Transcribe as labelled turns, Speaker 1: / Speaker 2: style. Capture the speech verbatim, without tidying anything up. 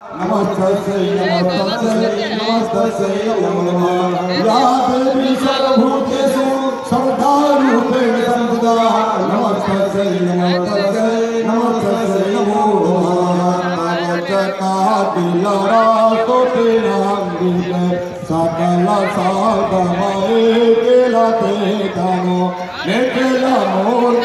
Speaker 1: नमस्तस्यै नमस्तस्यै नमस्तस्यै नमो नमः या देवी सर्वभूतेषु सर्वदारूपेण संस्थिता नमस्तस्यै नमस्तस्यै नमस्तस्यै नमो नमः जगन्नाथ स्तोत्रेणान्विते सकल साधमाये केला ते दानो निखिल मोर